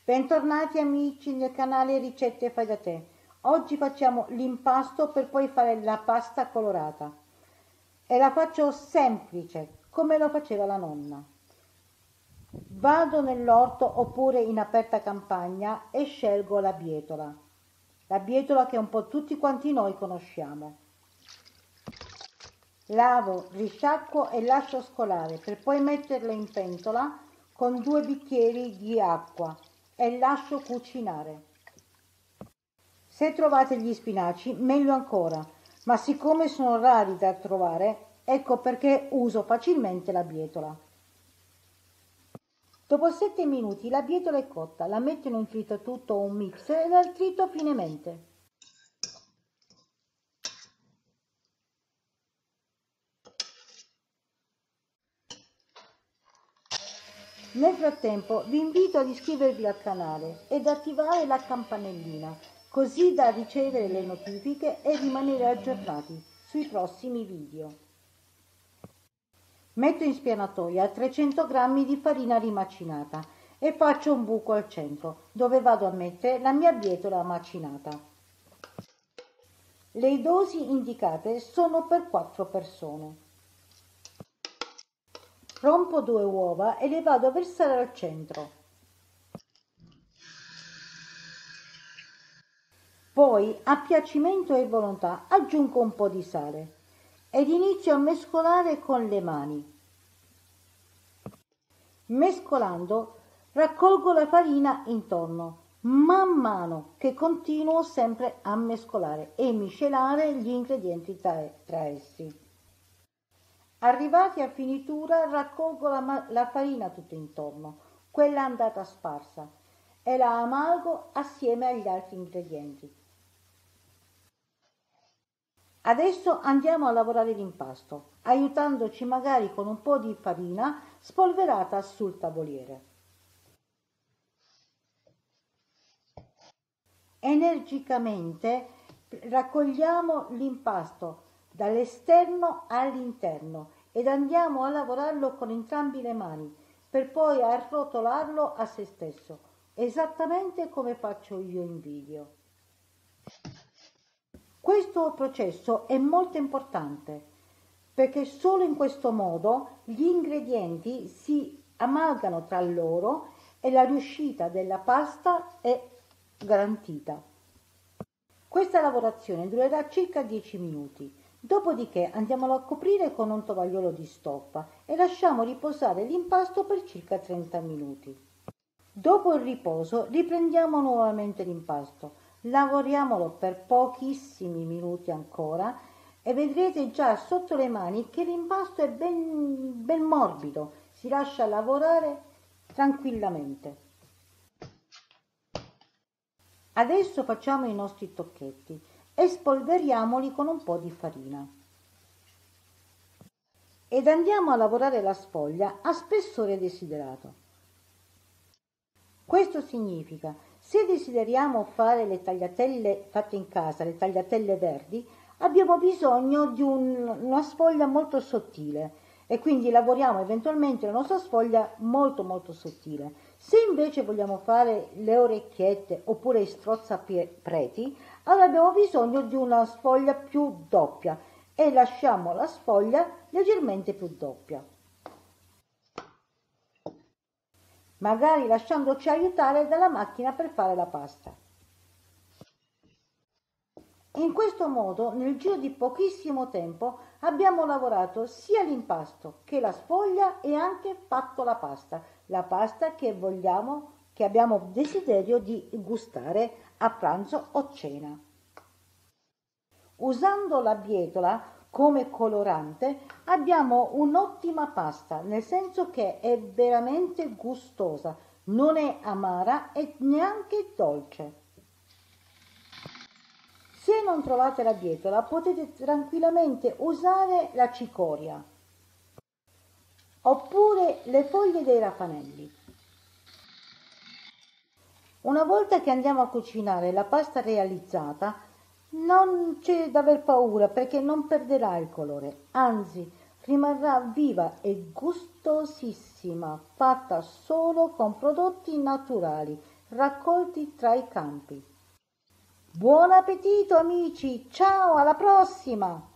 Bentornati amici nel canale Ricette Fai da Te. Oggi facciamo l'impasto per poi fare la pasta colorata e la faccio semplice come lo faceva la nonna. Vado nell'orto oppure in aperta campagna e scelgo la bietola che un po' tutti quanti noi conosciamo. Lavo, risciacquo e lascio scolare per poi metterla in pentola con 2 bicchieri di acqua e lascio cucinare. Se trovate gli spinaci, meglio ancora, ma siccome sono rari da trovare, ecco perché uso facilmente la bietola. Dopo 7 minuti la bietola è cotta, la metto in un tritatutto o un mixer e la trito finemente. Nel frattempo vi invito ad iscrivervi al canale ed attivare la campanellina, così da ricevere le notifiche e rimanere aggiornati sui prossimi video. Metto in spianatoia 300 g di farina rimacinata e faccio un buco al centro, dove vado a mettere la mia bietola macinata. Le dosi indicate sono per 4 persone. Rompo 2 uova e le vado a versare al centro. Poi, a piacimento e volontà, aggiungo un po' di sale ed inizio a mescolare con le mani. Mescolando, raccolgo la farina intorno, man mano che continuo sempre a mescolare e miscelare gli ingredienti tra essi. Arrivati a finitura, raccolgo la farina tutta intorno, quella andata sparsa, e la amalgo assieme agli altri ingredienti. Adesso andiamo a lavorare l'impasto, aiutandoci magari con un po' di farina spolverata sul tavoliere. Energicamente raccogliamo l'impasto dall'esterno all'interno ed andiamo a lavorarlo con entrambe le mani per poi arrotolarlo a se stesso, esattamente come faccio io in video. Questo processo è molto importante perché solo in questo modo gli ingredienti si amalgano tra loro e la riuscita della pasta è garantita. Questa lavorazione durerà circa 10 minuti. Dopodiché andiamolo a coprire con un tovagliolo di stoppa e lasciamo riposare l'impasto per circa 30 minuti. Dopo il riposo riprendiamo nuovamente l'impasto, lavoriamolo per pochissimi minuti ancora e vedrete già sotto le mani che l'impasto è ben morbido, si lascia lavorare tranquillamente. Adesso facciamo i nostri tocchetti e spolveriamoli con un po' di farina. Ed andiamo a lavorare la sfoglia a spessore desiderato. Questo significa, se desideriamo fare le tagliatelle fatte in casa, le tagliatelle verdi, abbiamo bisogno di una sfoglia molto sottile e quindi lavoriamo eventualmente la nostra sfoglia molto sottile. Se invece vogliamo fare le orecchiette oppure i strozzapreti, allora abbiamo bisogno di una sfoglia più doppia e lasciamo la sfoglia leggermente più doppia, magari lasciandoci aiutare dalla macchina per fare la pasta. In questo modo, nel giro di pochissimo tempo, abbiamo lavorato sia l'impasto che la sfoglia e anche fatto la pasta che vogliamo, che abbiamo desiderio di gustare a pranzo o cena. Usando la bietola come colorante abbiamo un'ottima pasta, nel senso che è veramente gustosa, non è amara e neanche dolce. Se non trovate la bietola potete tranquillamente usare la cicoria oppure le foglie dei rafanelli. Una volta che andiamo a cucinare la pasta realizzata, non c'è da aver paura perché non perderà il colore, anzi rimarrà viva e gustosissima, fatta solo con prodotti naturali, raccolti tra i campi. Buon appetito amici, ciao, alla prossima!